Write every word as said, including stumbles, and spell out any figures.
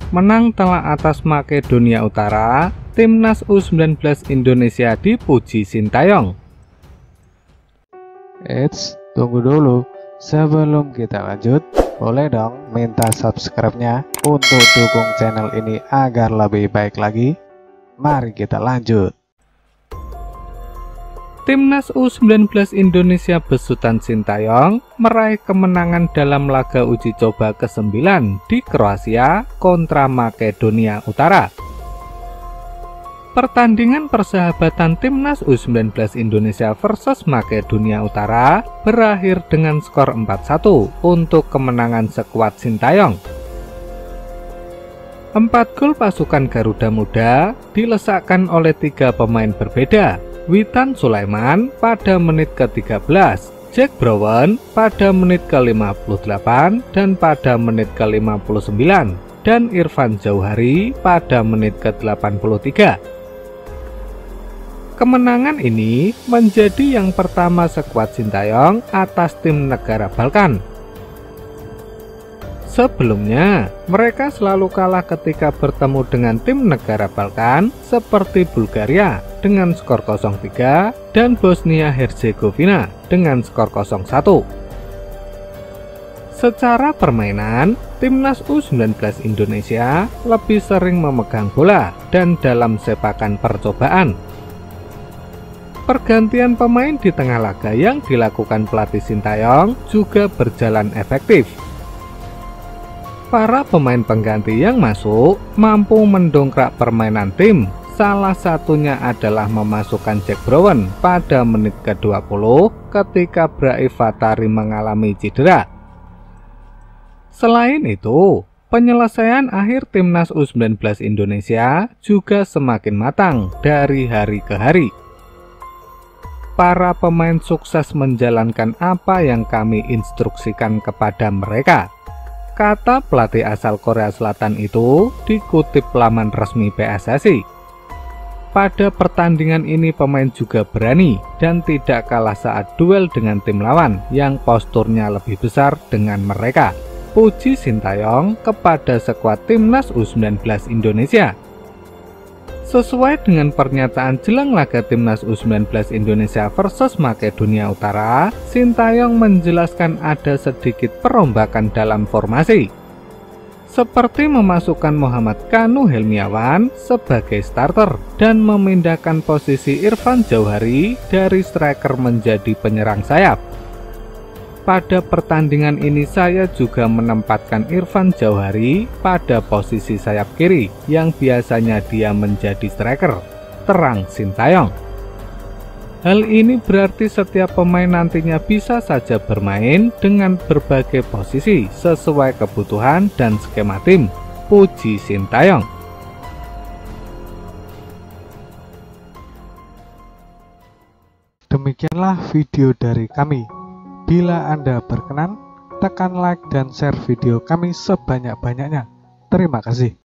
menang telak atas Makedonia Utara, Timnas U sembilan belas Indonesia dipuji Sintayong. Eits, tunggu dulu. Sebelum kita lanjut, boleh dong minta subscribe-nya untuk dukung channel ini agar lebih baik lagi. Mari kita lanjut. Timnas U sembilan belas Indonesia besutan Sintayong meraih kemenangan dalam laga uji coba kesembilan di Kroasia kontra Makedonia Utara. Pertandingan persahabatan Timnas U sembilan belas Indonesia versus Makedonia Utara berakhir dengan skor empat satu untuk kemenangan skuad Sintayong. Empat gol pasukan Garuda Muda dilesakkan oleh tiga pemain berbeda. Witan Sulaiman pada menit ke tiga belas, Jack Brown pada menit ke lima puluh delapan dan pada menit ke lima puluh sembilan, dan Irfan Jauhari pada menit ke delapan puluh tiga. Kemenangan ini menjadi yang pertama skuad Sintayong atas tim negara Balkan. Sebelumnya, mereka selalu kalah ketika bertemu dengan tim negara Balkan seperti Bulgaria dengan skor nol tiga dan Bosnia Herzegovina dengan skor nol satu. Secara permainan, Timnas U sembilan belas Indonesia lebih sering memegang bola dan dalam sepakan percobaan. Pergantian pemain di tengah laga yang dilakukan pelatih Sintayong juga berjalan efektif. Para pemain pengganti yang masuk mampu mendongkrak permainan tim. Salah satunya adalah memasukkan Jack Brown pada menit ke dua puluh ketika Brahim Fatari mengalami cedera. Selain itu, penyelesaian akhir Timnas U sembilan belas Indonesia juga semakin matang dari hari ke hari. Para pemain sukses menjalankan apa yang kami instruksikan kepada mereka. Kata pelatih asal Korea Selatan itu dikutip laman resmi P S S I. Pada pertandingan ini pemain juga berani dan tidak kalah saat duel dengan tim lawan yang posturnya lebih besar dengan mereka. Puji Sintayong kepada skuad Timnas U sembilan belas Indonesia. Sesuai dengan pernyataan jelang laga Timnas U sembilan belas Indonesia versus Makedonia Utara, Sintayong menjelaskan ada sedikit perombakan dalam formasi, seperti memasukkan Muhammad Kanu Helmiawan sebagai starter dan memindahkan posisi Irfan Jauhari dari striker menjadi penyerang sayap. Pada pertandingan ini saya juga menempatkan Irfan Jauhari pada posisi sayap kiri yang biasanya dia menjadi striker, terang Sintayong. Hal ini berarti setiap pemain nantinya bisa saja bermain dengan berbagai posisi sesuai kebutuhan dan skema tim, puji Sintayong. Demikianlah video dari kami. Bila Anda berkenan, tekan like dan share video kami sebanyak-banyaknya. Terima kasih.